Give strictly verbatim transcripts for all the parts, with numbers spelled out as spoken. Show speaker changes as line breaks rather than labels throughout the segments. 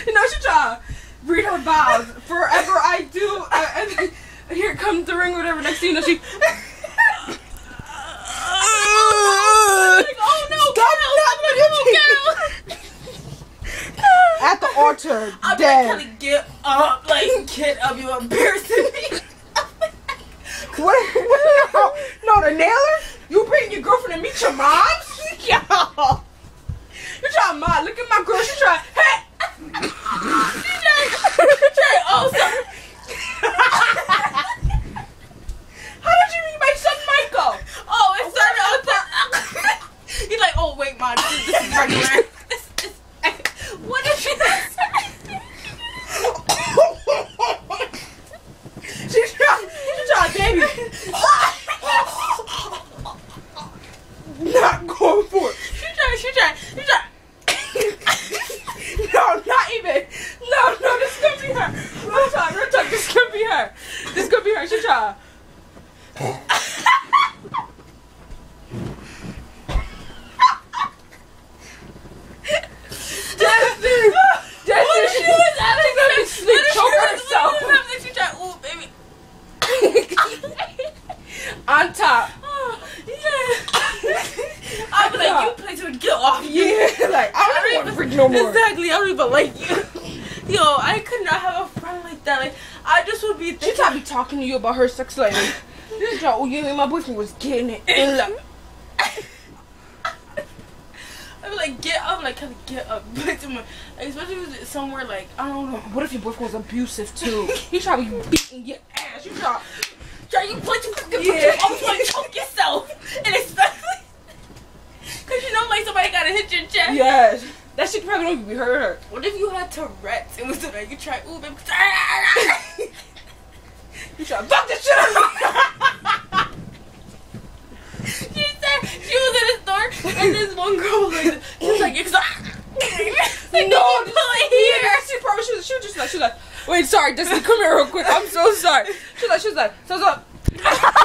You know, she try to read her vows. Forever I do. Uh, and here comes the ring, whatever. Next thing you know, she. Oh no, Carol! At the altar,
I'm
dead.
like, Kelly, get up, like, get up, you embarrassing me.
What? what no, the nailer? You bring your girlfriend to meet your moms? Yo, you trying to mod? Look at my girl. She trying. Hey, she trying. She trying. Oh, sorry. How did you meet my son, Michael?
Oh, it started on top. He's like, oh wait, mom, this is, this is regular. This is, what did she say?
She's trying. She's trying, baby. Not going for it.
She trying. She trying. She trying.
No, not even. No, no, this is gonna be her. Real talk, real talk. This is gonna be her. This is gonna be her. She try. Justin, Justin,
She was out of
gonna be sleep choking herself
She tried. Ooh, baby.
on top.
Oh, yeah. I'll be like, you play to get off.
Yeah, like I don't even want to freak no more.
Exactly. I don't even like you. Yo, I could not have a friend like that. Like, I just would be.
She tried to be talking to you about her sex life. This girl, oh yeah, my boyfriend was getting it. And like,
I'd be like, get up, like, kind of get up. Like, especially if it's somewhere like, I don't know.
what if your boyfriend was abusive too? He tried to be beating your ass. You try.
Try you play to fucking
Yeah.
always want to choke yourself. And especially, because you know, like, somebody got to hit your chest.
Yes. That shit probably don't even hurt her.
What if you had Tourette's and was so that you try, ooh, baby.
You try to fuck this shit up.
She said she was in a store and this one girl was like, she was like, excited. Like,
No,
no, pull it here.
She probably she was, she was just like she was like, wait, sorry, Destiny, come here real quick. I'm so sorry. She was like she was like, so so.
We would have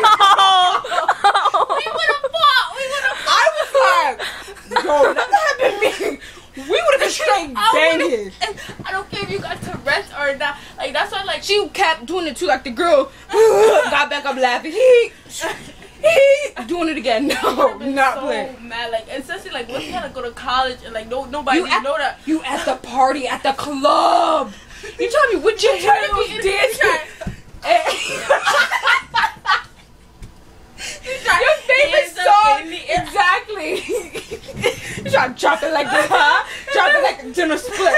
fought. We would have
I was like, yo, that happened to me. We would have been straight banging.
And I don't care if you got Tourette's or not. Like, that's why, like,
She kept doing it too, like the girl got back up laughing. He, he doing it again. No, not
so
playing.
mad. Like, especially like when you had to go to college and like no nobody
You
didn't
at,
know that.
you at the party at the club. You trying to be with your
trying to
heels
be in-
dancing. Your favorite
Hands up
song.
in the air.
Exactly. You try to drop it like this, huh? Drop it like a dinner split.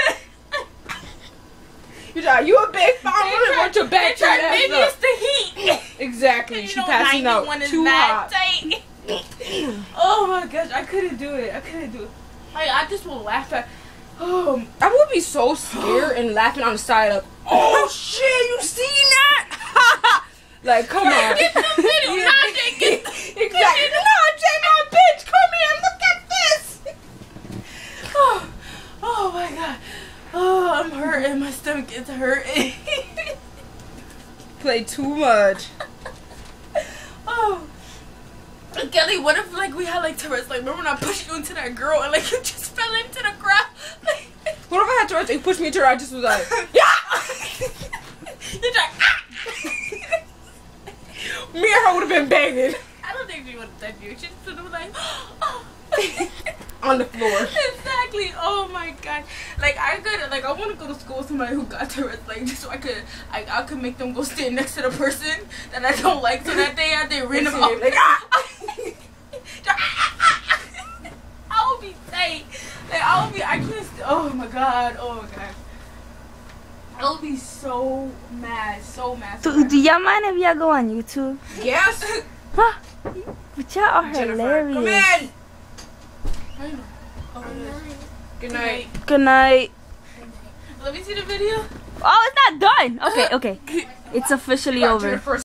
You try, you a big fan. I really want your back to that
Maybe
ass
it's the heat.
up. Exactly.
You
She
know,
passing out
ninety-one is
too
mad
hot.
tight. Oh my gosh, I couldn't do it. I couldn't do it. Like, I just will laugh at. Oh,
I would be so scared and laughing on the side of, oh shit, you seen that? Like, come on.
get the video.
Yeah.
Nah, Jay, get the
Exactly. No, Jay, no, bitch, come here, look at this.
Oh, oh my god. Oh, I'm hurting. My stomach is hurting.
Play too much.
Oh. Kelly, what if like we had like Tourette's? Like, remember when I pushed you into that girl and like you just fell into the ground?
What if I had Tourette's and you pushed me into her? I just was like, yeah.
You're like, ah!
Me and her would have been banging
I don't think she would have done you. She just would have been like, oh.
on the floor.
Exactly. Oh my god. Like, I could, like, I want to go to school with somebody who got Tourette's, like, just so I could, I, I could make them go stand next to the person that I don't like, so that they have they random
see it, like, ah!
I would be tight. Like, I would be, I can't, st- oh my god, oh my god. I would be so mad, so mad. So
Do,
mad.
do y'all mind if y'all go on YouTube?
Yes.
Huh? But y'all are
Jennifer,
hilarious.
come in.
I know. Oh, it is.
Good night.
Good night.
Let me see the video.
Oh, it's not done. Okay, okay. It's officially over.
Jennifer